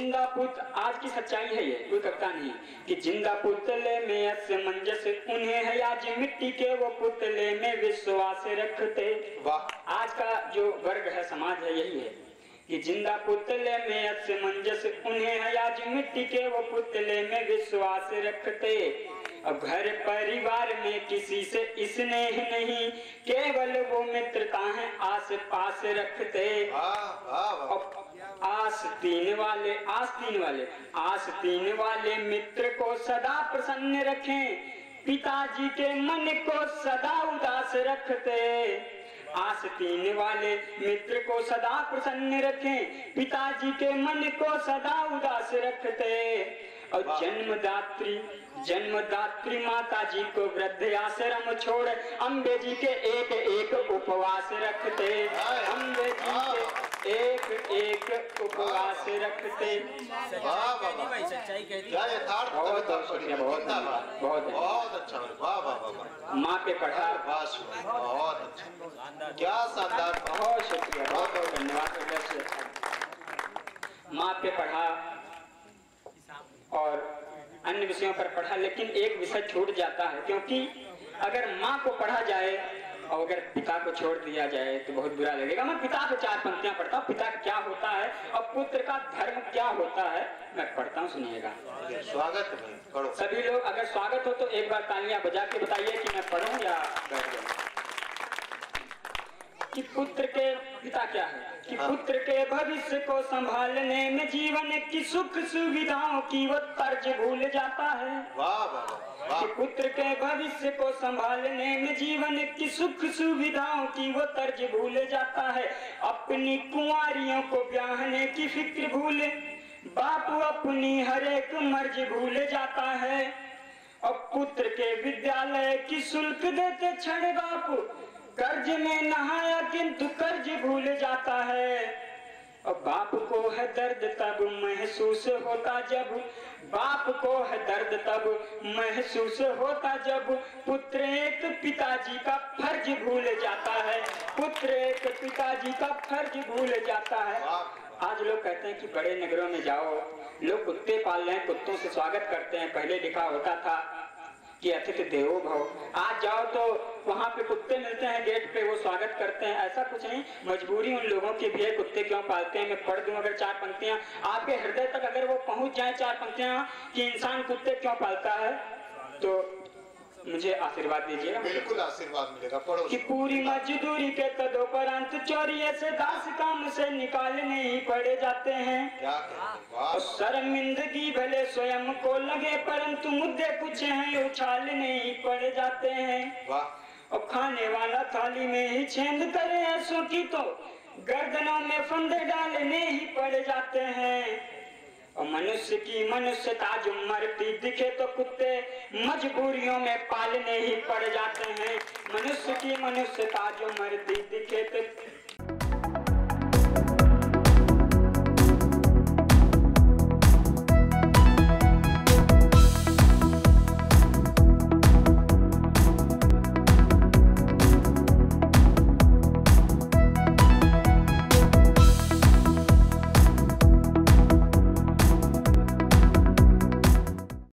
जिंदा पुत, आज की सच्चाई है ये, कोई कविता नहीं, कि जिंदा पुतले में असमंजस उन्हें है, आज मिट्टी के वो पुतले में विश्वास रखते। आज का जो वर्ग है, समाज है, यही है कि जिंदा पुतले में असमंजस उन्हें है, आज मिट्टी के वो पुतले में विश्वास रखते। अब घर परिवार में किसी से स्नेह नहीं, केवल वो मित्रता है आस पास रखते। आस्तीन वाले मित्र को सदा प्रसन्न रखें, पिताजी के मन को सदा उदास रखते। आस्तीन वाले मित्र को सदा प्रसन्न रखें, पिताजी के मन को सदा उदास रखते। और जन्मदात्री माता जी को वृद्ध आश्रम छोड़ अम्बे जी के एक एक उपवास रखते। अम्बे जी के एक एक उपवास रखते। बहुत अच्छा, माँ पे पढ़ा, बहुत अच्छा, क्या शानदार, बहुत शुक्रिया, बहुत बहुत धन्यवाद। माँ पे पढ़ा और अन्य विषयों पर पढ़ा, लेकिन एक विषय छूट जाता है, क्योंकि अगर माँ को पढ़ा जाए और अगर पिता को छोड़ दिया जाए तो बहुत बुरा लगेगा। मैं पिता को 4 पंक्तियां पढ़ता हूँ, पिता क्या होता है और पुत्र का धर्म क्या होता है, मैं पढ़ता हूँ, सुनिएगा। स्वागत है, सभी लोग अगर स्वागत हो तो एक बार तालियां बजा के बताइए कि मैं पढ़ूं या बैठ जाऊं। कि पुत्र के पिता क्या है, कि पुत्र के भविष्य को संभालने में जीवन की सुख सुविधाओं की वो तर्ज भूल जाता है। कि पुत्र के भविष्य को संभालने में जीवन की सुख सुविधाओं की वो तर्ज भूल जाता है। अपनी कुंवारियों को ब्याहने की फिक्र भूले, बाप अपनी हर एक मर्ज भूल जाता है। और पुत्र के विद्यालय की शुल्क देते क्षण बाप, कर्ज में नहाया किंतु कर्ज भूल जाता है। और बाप को है दर्द तब महसूस होता जब, बाप को है दर्द तब महसूस होता जब पुत्र एक पिताजी का फर्ज भूल जाता है। पुत्र एक पिताजी का फर्ज भूल जाता है। आज लोग कहते हैं कि बड़े नगरों में जाओ, लोग कुत्ते पाल रहे हैं, कुत्तों से स्वागत करते हैं। पहले लिखा होता था कि अतिथि देवो भव। आज जाओ तो वहाँ पे कुत्ते मिलते हैं गेट पे, वो स्वागत करते हैं। ऐसा कुछ नहीं, मजबूरी उन लोगों की भी है। कुत्ते क्यों पालते हैं, मैं पढ़ दूं अगर 4 पंक्तियां आपके हृदय तक अगर वो पहुंच जाए, 4 पंक्तियां कि इंसान कुत्ते क्यों पालता है, तो मुझे आशीर्वाद दीजिएगा। बिल्कुल आशीर्वाद मिलेगा, पढ़ो। कि पूरी मजदूरी के तदोपरांत चोरिये से दास काम से निकालने ही पड़े जाते हैं। क्या और शर्मिंदगी भले स्वयं को लगे, परंतु मुद्दे कुछ हैं उछालने ही पड़े जाते हैं। और खाने वाला थाली में ही छेद करे ऐसों की तो गर्दनों में फंदे डालने ही पड़ जाते हैं। और मनुष्य की मनुष्यता जो मरती दिखे तो कुत्ते मजबूरियों में पालने ही पड़ जाते हैं। मनुष्य की मनुष्यता जो मरती दिखे तो